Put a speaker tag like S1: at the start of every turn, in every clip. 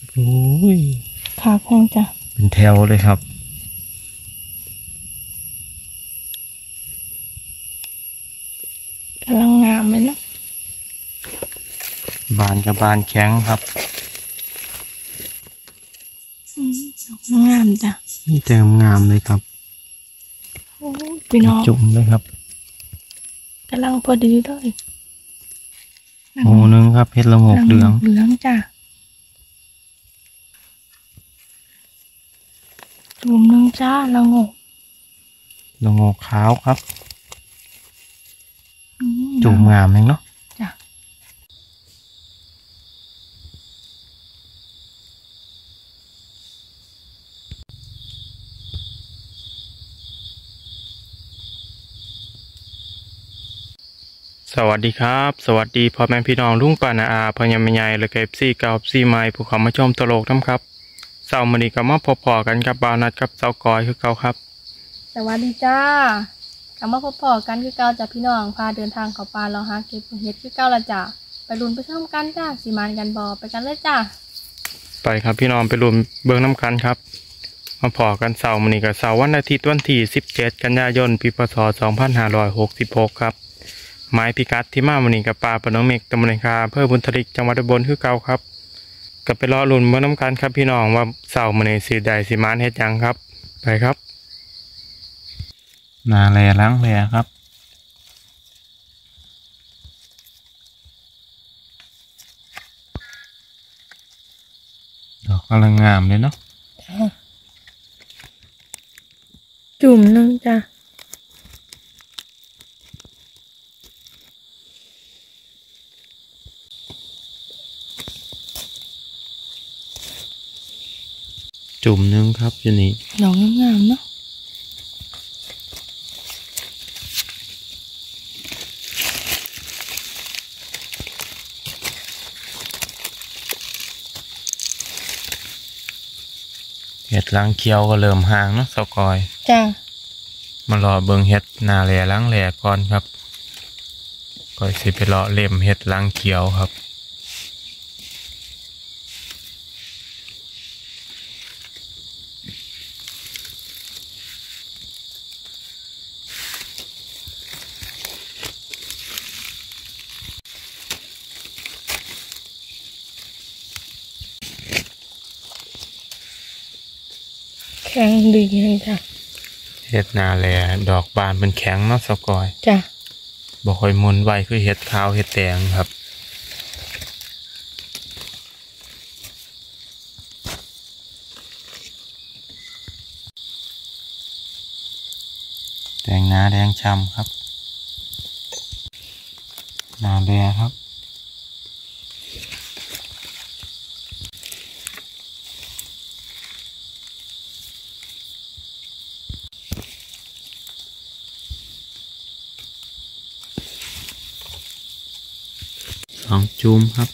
S1: โอ้ย
S2: ขาแพงจ้ะ
S1: เป็นแถวเลยครับ
S2: กำลังงามเลยเนาะ
S1: บานกับบานแข็งครับ
S2: งามจ้ะ
S1: นี่เต็มงามเลยครับ
S2: โอ้พี่น้อง
S1: จุ่มเลยครับ
S2: กำลังพอดีเลย
S1: โอ้นึงครับเพชรละงกเหลือง
S2: เหลืองจ้ะจุ่มนึงจ้าละงก
S1: ขาวครับจุ่มงามเองเนาะ
S2: จ้ะ
S1: สวัสดีครับสวัสดีพ่อแม่พี่น้องลุงป้านาอาพ่อยังไม่ใหญ่เลยกับซี่เก่าซี่ใหม่ผู้เขามาชมตลกน้ำครับเสาร์มื้อนี้ก็มาพอๆกันกับบาวนัดกับเสากอยคือเก่าครับ
S2: สวัสดีจ้ากลับมาพบพอกันคือเก่าจ้ะพี่น้องพาเดินทางเข้าป่าเราหาเก็บเห็ดคือเก่าละจ้ะไปลุ้นไปชมกันจ้ะสีมันกันบ่ไปกันเลยจ้ะ
S1: ไปครับพี่น้องไปรวมเบิ้งน้ำกันครับมาพอกันเสาร์มื้อนี้กับเสาร์วันอาทิตย์วันที่17 กันยายนปีพศ2566ครับหมายพิกัดที่มามื้อนี้กับป่าปะน้องเมกตำบลคาอำเภอบุญทลิกจังหวัดอุบลคือเก่าครับก็ไปรอลุ้นเบิ้งน้ำกันครับพี่น้องว่าเสาร์มื้อนี้สิได้สิมานเฮ็ดหยังครับไปครับนาแลล้างแลครับดอกกำลังงามเลยเนาะ
S2: จุ่มนึงจ้ะ
S1: จุ่มนึงครับอยู่นี่
S2: ดอกงามเนาะ
S1: เห็ดล้างเคี้ยวก็เริ่มห่างเนาะเสากอย
S2: จ้ะ
S1: มารอเบิ่งเห็ดนาแลล้างแหล่ก่อนครับก่อยสิไปรอเล่มเห็ดล้างเคี้ยวครับ
S2: แข็งดีเลยจ้ะ
S1: เห็ดนาแลดอกบานเป็นแข็งเนาะเสากอย
S2: จ้ะ
S1: บ่ค่อยมุนไวคือเห็ดขาวเห็ดแดงครับแดงหนาแดงช้ำครับนาแลครับ2 จุ่มครับ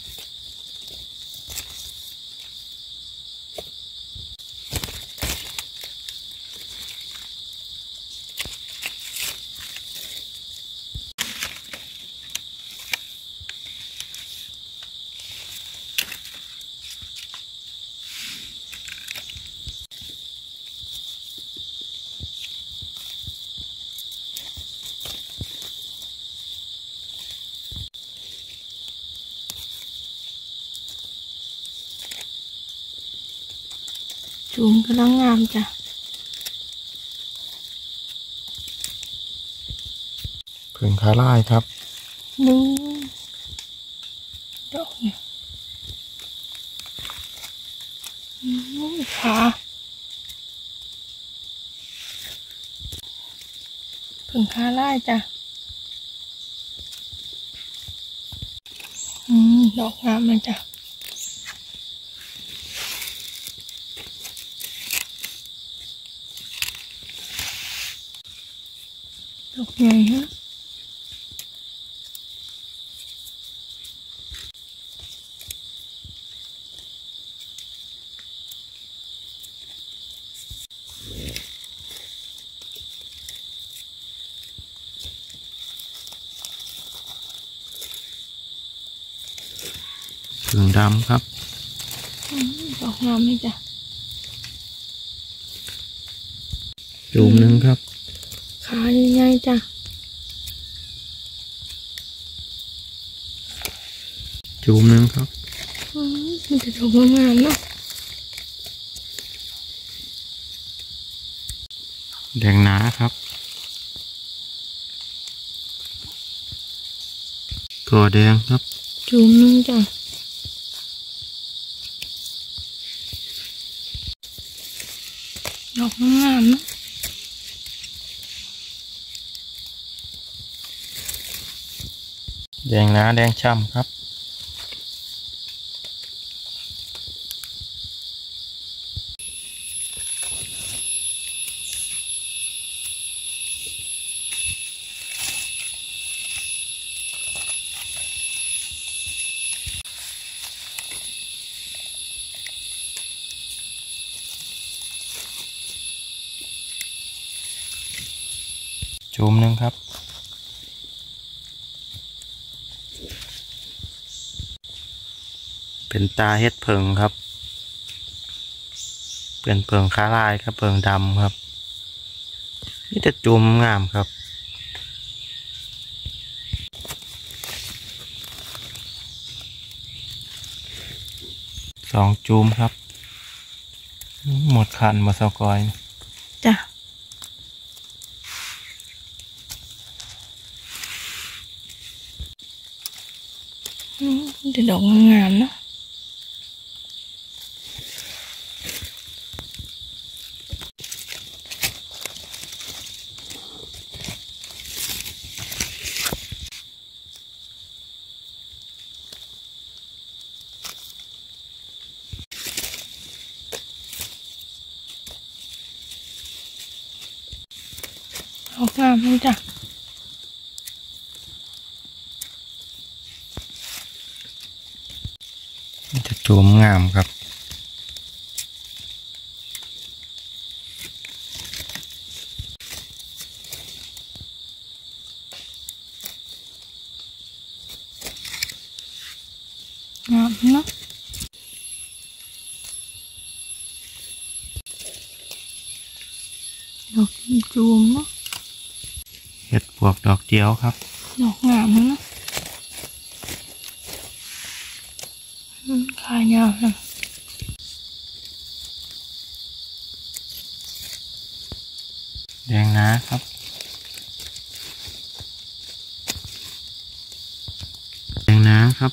S2: จุ่มกำลังงามจ้ะ
S1: เพิ่งคาร่ายครับ
S2: นึงดอกเนี่ยขาผึ่งขาไล่จ้ะดอกงามเลยจ้ะดอกใหญ่ฮะ
S1: เพิ่งดำครับ
S2: ดอกงามนี่จ้ะ
S1: จูมหนึ่งครับ
S2: ขาใหญ่ๆจ้ะ
S1: จูมหนึ่งครับ
S2: มันจะดอกงามๆเนาะ
S1: แดงหนาครับก่อแดงครับ
S2: จูมนึงจ้ะดอกงามเนาะ
S1: แดงหนาแดงช่ำครับจูมหนึ่งครับเป็นตาเฮ็ดเพิงครับเป็นเพิงขาลายครับเพิงดำครับนี่จะจูมงามครับสองจูมครับหมดคันมาสกอย
S2: จ้ะจะดอกงามเนาะดอกงามนี่จ้ะ
S1: จะจูมงามครับ
S2: งามเนาะดอกจูมเนาะ
S1: เห็ดปวกดอกเดียวครับ
S2: ดอกงามเนาะขายาวนะ
S1: แดงหนาครับแดงหนาครับ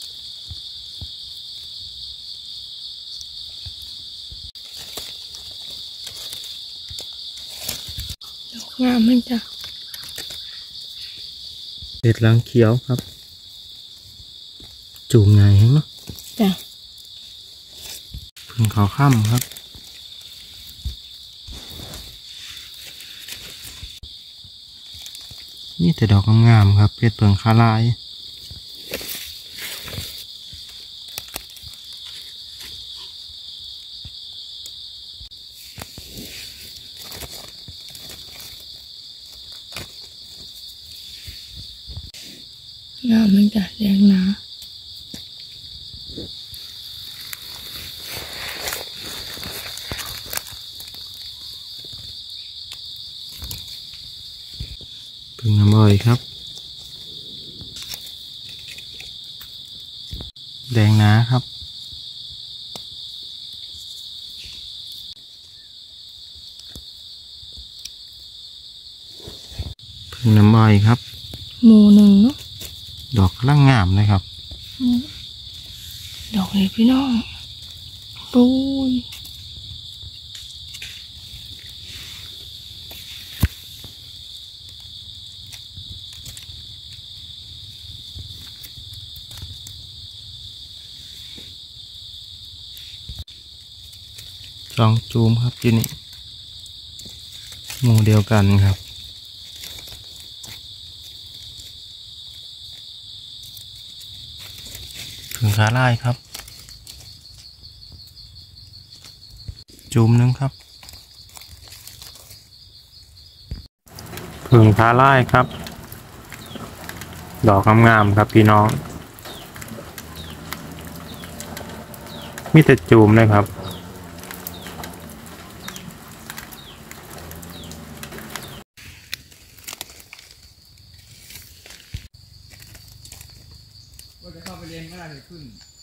S2: ดอกงามมันจ้ะ
S1: เห็ดลังเขียวครับจูมใหญ่เนาะ
S2: จ้ะ
S1: พึ่งเขาค่ำครับนี่แต่ดอกงามๆครับเพชรเพิงคาลาย
S2: งามมันจ้ะแดงหนา
S1: พึ่งน้ำอ้อยครับแดงหนาครับพึ่งน้ำอ้อยครับ
S2: หมู่หนึ่งเนาะ
S1: ดอกกำลังงามเลยครับ
S2: ดอกเลยพี่น้องปุ้ย
S1: สองจูมครับที่นี่หมู่เดียวกันครับพึ่งขาลายครับจูมหนึ่งครับพึ่งขาลายครับดอกงามๆครับพี่น้องมีแต่จูมเลยครับ
S3: ก็จะเข้าไปเรียนก็ได้ขึ้น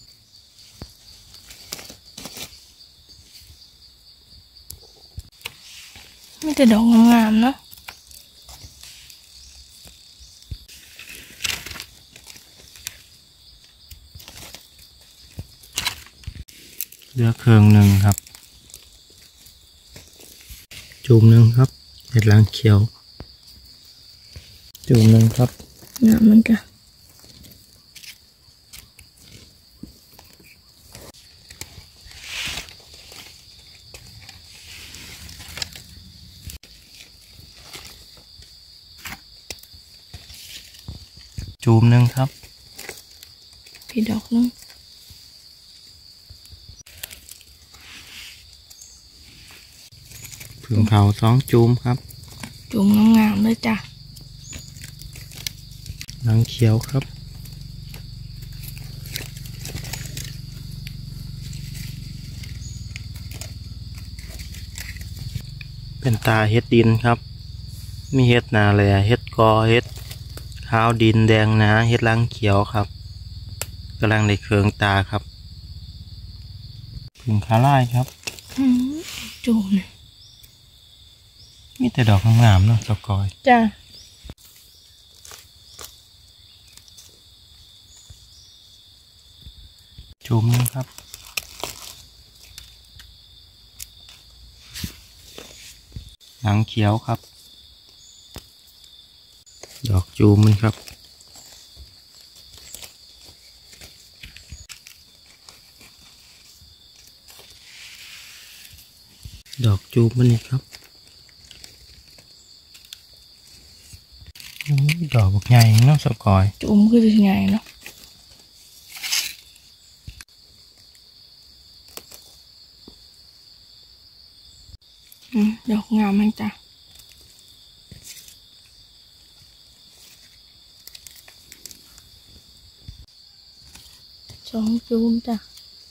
S2: มีแต่ดอกงามๆเนาะ
S1: เหลือเครื่องหนึ่งครับจูมหนึ่งครับเห็ดลางเขียวจูมหนึ่งครับ
S2: งามมันกะ
S1: จูมหนึ่งครับ
S2: พี่ดอกนึง
S1: ผึ่งเขา2จูมครับ
S2: จุ่มงามๆเลยจ้ะ
S1: ลางเขียวครับเป็นตาเฮ็ดดินครับมีเฮ็ดนาแลเฮ็ดกอเฮ็ดขาวดินแดงหนาเฮ็ดลางเขียวครับกำลังในเครื่องตาครับผึ่งขาลายครับ
S2: จุ่มเนี่ย
S1: มีแต่ดอกงามๆเนาะสกอย
S2: จ้ะ
S1: จูมนะครับหนังเขียวครับดอกจูมมันครับดอกจูมมันนี่ครับดอกบักใหญ่เนาะสกอย
S2: จุ่มคือจะไงเนาะดอกงามมันจ้ะ2จุ่มจ้ะ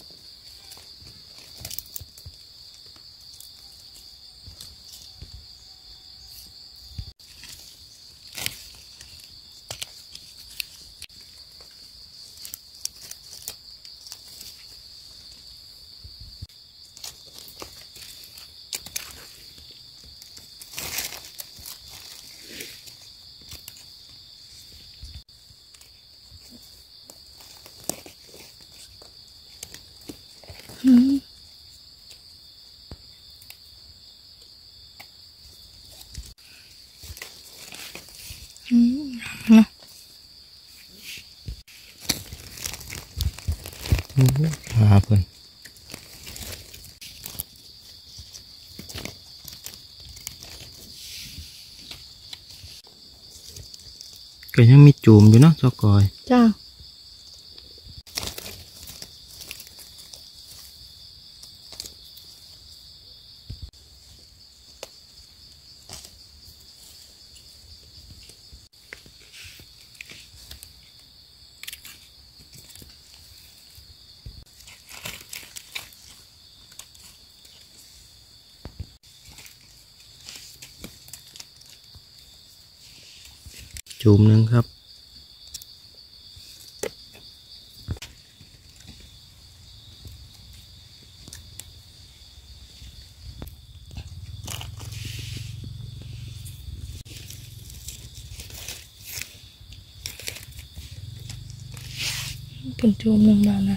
S2: เนาะ
S1: หาเพิ่นก็ยังมีจูมอยู่เนาะสกอย
S2: จ้า
S1: จูมหนึ่งครับ
S2: เป็นจุ่มหนึ่งบาทนะ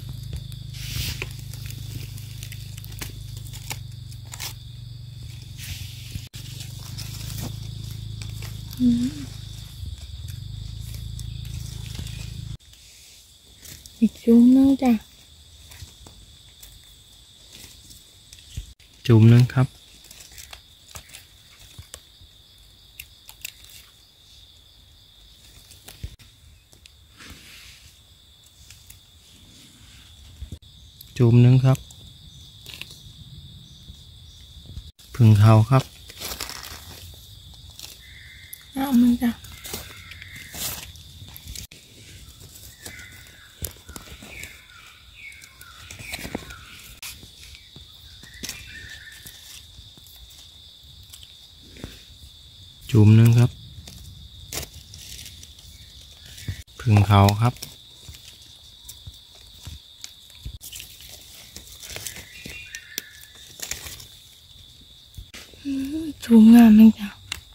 S2: อีกจุ่มนึงจ้ะ
S1: จูมหนึ่งครับจูมหนึ่งครับผึ่งเขาครับ
S2: มันจ้ะ
S1: จุ่มหนึ่งครับพึ่งเขาครับ
S2: จูมงามเลยจ้ะ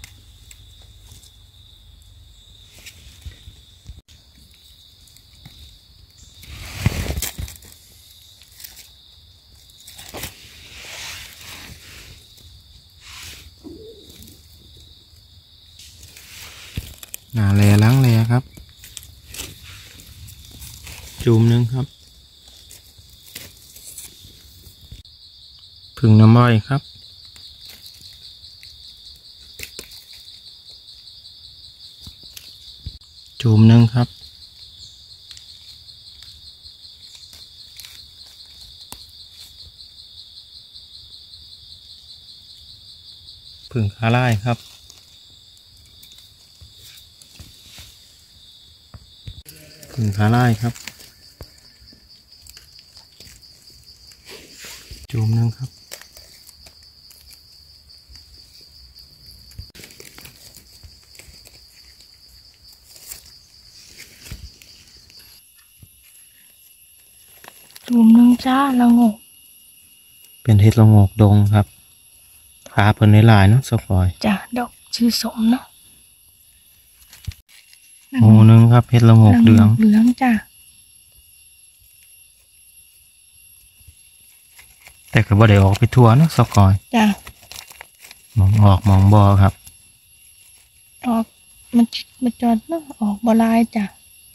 S1: หนาแลล้างแลครับจุ่มหนึ่งครับพึ่งน้ำอ้อยครับจุ่มหนึ่งครับพึ่งขาไล่ครับพึ่งขาไล่ครับจุ่มหนึ่งครับ
S2: จูมหนึ่งจ้าละงก
S1: เป็นเห็ดละโงกดงครับขาเพิ่นในหลายเนาะสกอย
S2: จ้ะดอกชื่อสมเนาะ
S1: โอ้หนึ่งครับเห็ดละโงกเหลือง
S2: เหลืองจ้ะ
S1: แต่ก็บ่ได้ออกไปทั่วเนาะสกอย
S2: จ้ะ
S1: มองออกมองบ่ครับ
S2: ออกมันจอดเนาะออกบลายจ้ะ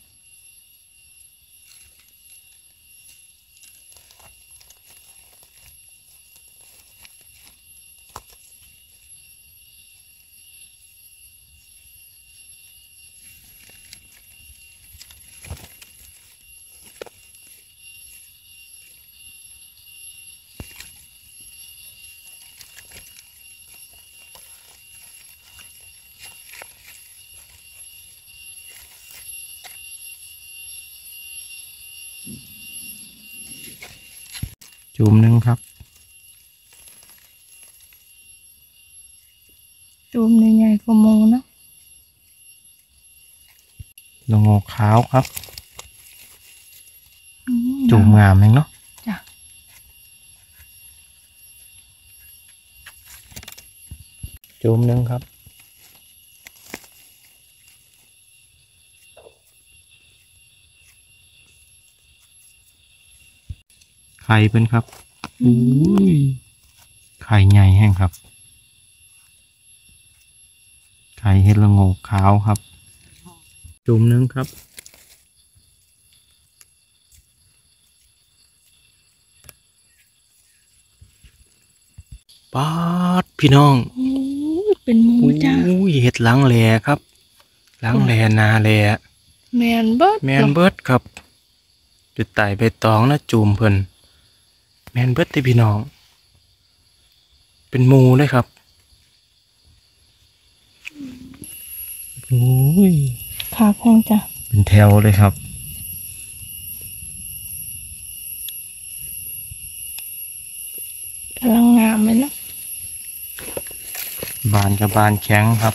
S1: จุ่มหนึ่งครับ
S2: จูมใหญ่ๆกว่าโมเนาะ
S1: ละโงกขาวครับ
S2: อื
S1: จุ่มงามเองเนาะ
S2: จ้ะ
S1: จุ่มหนึ่งครับไข่เป็นครับอุ้ยไข่ใหญ่แห้งครับไข่เห็ดละโงกขาวครับ จุ่มหนึ่งครับป๊าดพี่น้อง
S2: อู้ยเป็นหมูจ้ะ
S1: อุ้ยเห็ดหลังแหล่ครับหลังแหล่นาแหล่
S2: แมนเบิด
S1: แมนเบิดครับจุดไต่ใบตองนะจูมเพิ่นแมนเบิดที่พี่น้อง เป็นหมูเลยครับโอ้ย
S2: ขาแพงจ้ะ
S1: เป็นแถวเลยครับ
S2: กำลังงามเลยเนาะ
S1: บานกับบานแข็งครับ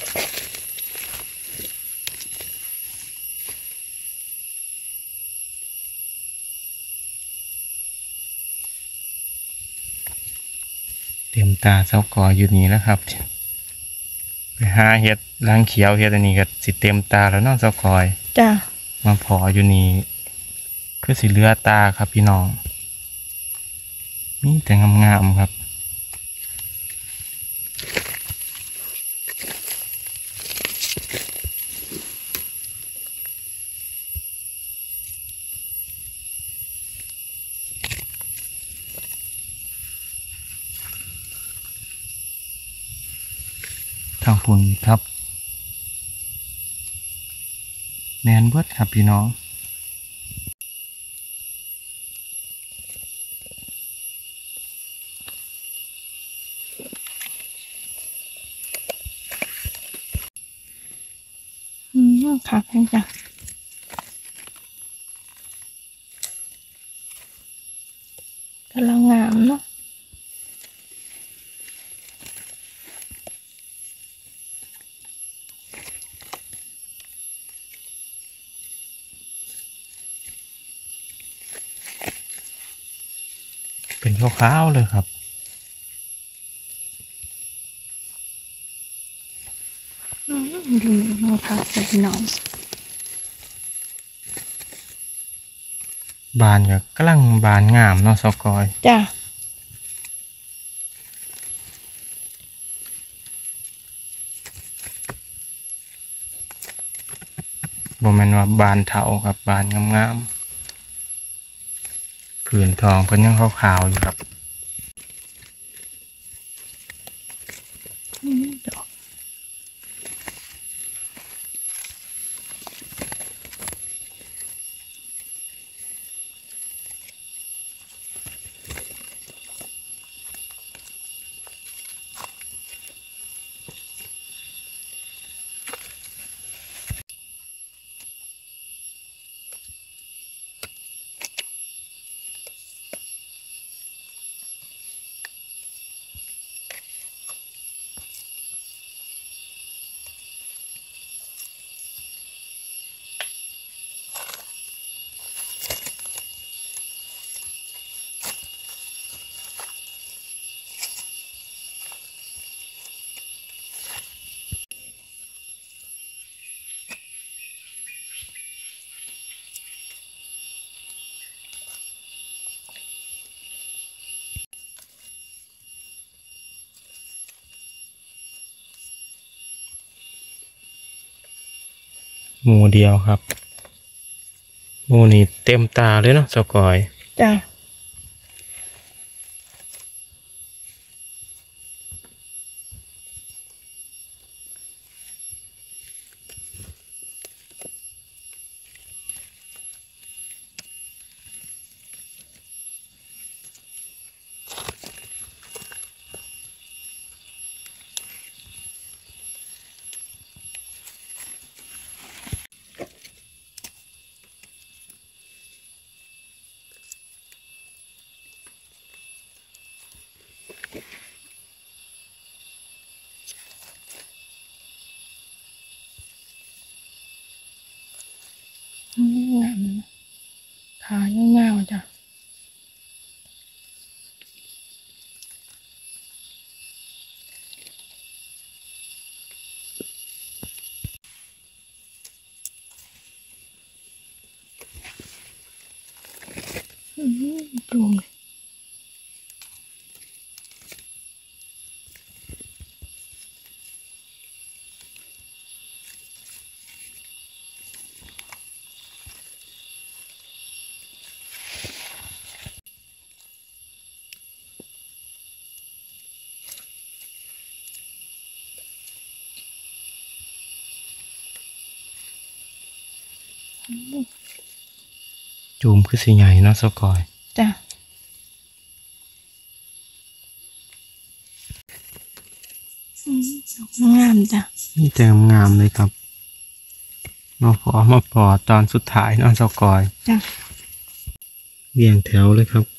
S1: เตรียมตาเสากออยู่นี่แล้วครับไปหาเห็ดล้างเขียวเห็ดอันนี้ก็สิเต็มตาแล้วเน้องเสากอย
S2: จ้ะ
S1: มาพออยู่นี่คือสิเลือตาครับพี่น้องมีแต่งามๆครับทางฝุ่นครับแมนเบิดครับพี่น้อง
S2: ขาแพงจ้ะกำลังงามเนาะ
S1: เป็นขาวๆเลยครับ
S2: ดูนะคะพี่น้อง
S1: บานก็กำลังบานงามเนาะสกอย
S2: จ้ะ
S1: บ่แม่นว่าบานเถากับบานงามๆผืนทองเพิ่นยังขาวๆอยู่ครับ
S2: ดอก
S1: หมู่เดียวครับหมู่นี่เต็มตาเลยเนาะสกอย
S2: จ้ะงามนะขาเงาๆจ้ะจุ่ม
S1: จูมคือสิใหญ่เนาะสกอย
S2: จ้ะงามจ้ะ
S1: นี่แต่งามเลยครับมาพอตอนสุดท้ายเนาะสกอย
S2: จ้ะ
S1: เรียงแถวเลยครับ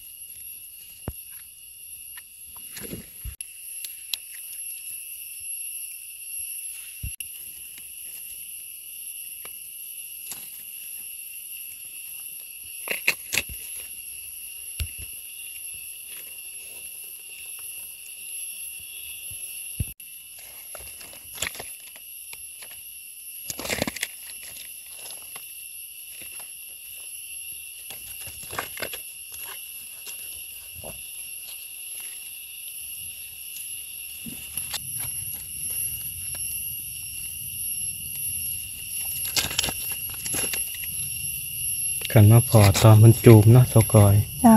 S1: กันมาพอตอนมันจูมเนาะสกอย
S2: จ้ะ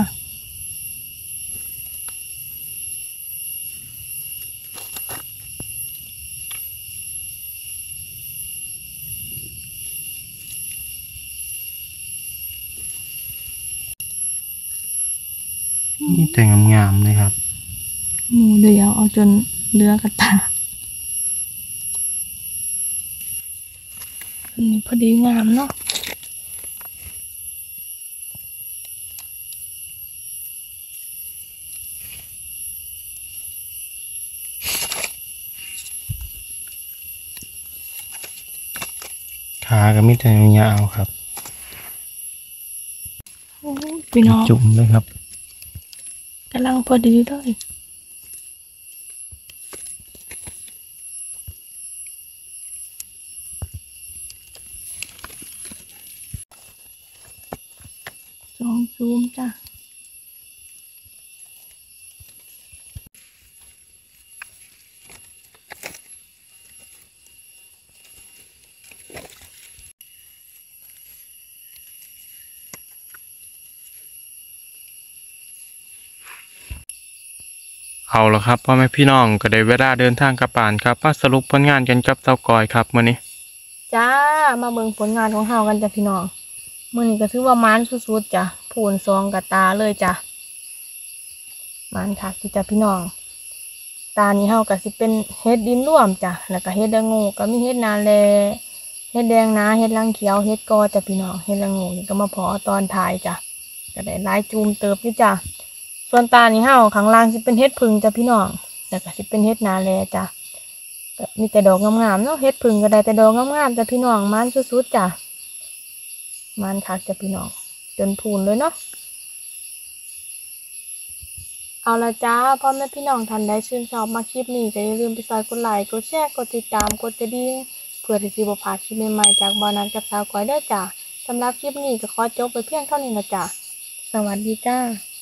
S1: นี่แต่งามเลยครับ
S2: หมูเดียวเอาจนเลือกระตาอันนี้พอดีงามเนาะ
S1: ขาก็มีแต่ยาวๆครับ
S2: โอ้พี่น้อง
S1: จุ่มเลยครับ
S2: กำลังพอดีเลยสองซูมจ้ะ
S1: เอาละครับพ่อแม่พี่น้องก็ได้เวลาเดินทางกลับบ้านครับมาสรุปผลงานกันกับเจ้ากอยครับมื้อนี้
S2: จ้ามาเบิ่งผลงานของเฮากันจ้ะพี่น้องมื้อนี้ก็ถือว่ามันสุดๆจ้ะพูนซองกับตาเลยจ้ะมันคักอยู่จ้ะพี่น้องตานี้เฮาก็สิเป็นเฮ็ดดินร่วมจ้ะแล้วก็เฮ็ดละโงูก็มีเฮ็ดนาแลเฮ็ดแดงนาเฮ็ดลังเขียวเฮ็ดกอจ้ะพี่น้องเฮ็ดละโงูนี่ก็มาเพาะตอนท้ายจ้ะก็ได้หลายจูมเติบอยู่จ้ะส่วนตานี้เฮาข้างล่างสิเป็นเฮ็ดผึ่งจ้ะพี่น้องแล้วก็สิเป็นเฮ็ดนาแลจ้ะก็มีแต่ดอกงามๆเนาะเฮ็ดผึ่งก็ได้แต่ดอกงามๆจ้ะพี่น้องมันสุดๆจ้ะมันคักจ้ะพี่น้องจนพูนเลยเนาะเอาละจ้าพ่อแม่พี่น้องท่านใดชื่นชอบมาคลิปนี้ก็อย่าลืมไปซอยกดไลค์กดแชร์กดติดตามกดกระดิ่งเพื่อที่สิบ่พลาดคลิปใหม่ๆจากบ่อนั้นกับสาวก้อยเด้อจ้ะสำหรับคลิปนี้ก็ขอจบไปเพียงเท่านี้นะจ้ะสวัสดีจ้า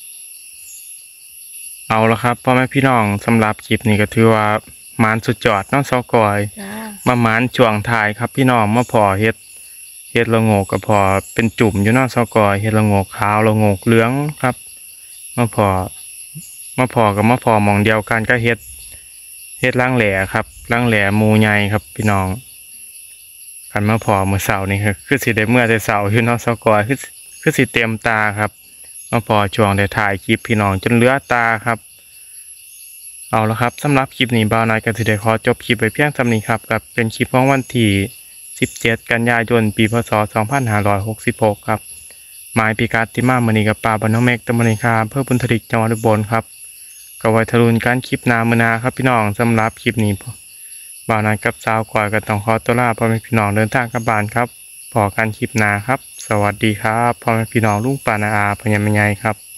S1: เอาละครับพ่อแม่พี่น้องสำหรับคลิปนี้ก็ถือว่าหมานสุดยอดเนาะเจ้ากอย
S2: จ้า
S1: มาหมานช่วงท้ายครับพี่น้องมาพอเฮ็ดละโงกก็พอเป็นจุ่มอยู่เนาะเจ้ากอยเฮ็ดละโงกขาวละโงกเหลืองครับมาพอกับมาพอหมองเดียวกันก็เฮ็ดล่างแหล่ครับล่างแหล่หมูใหญ่ครับพี่น้องกันมาพอมื้อเช้านี่คือสิได้เมื่อแต่เช้าอยู่เนาะเจ้ากอยคือสิเต็มตาครับมาพอช่วงได้ถ่ายคลิปพี่น้องจนเหลือตาครับเอาละครับสำหรับคลิปนี้บ่าวนายก็สิได้ขอจบคลิปไปเพียงเท่านี้ครับกับเป็นคลิปของวันที่17 กันยายนปีพศ 2566ครับหมายพิกัดที่มามื้อนี้กับป่าบ้านน้องเมกตำบลนิคาอำเภอบุญทลิกจังหวัดอุบลครับก็ไว้ทะลุนการคลิปหน้ามื้อหน้าครับพี่น้องสำหรับคลิปนี้บ่าวนายกับสาวกว่าก็ต้องขอตัวลาพ่อแม่พี่น้องเดินทางกลับบ้านครับพอกันคลิปหน้าครับสวัสดีครับพ่อแม่พี่น้องลุงป้าน้าอาพ่อใหญ่แม่ใหญ่ครับ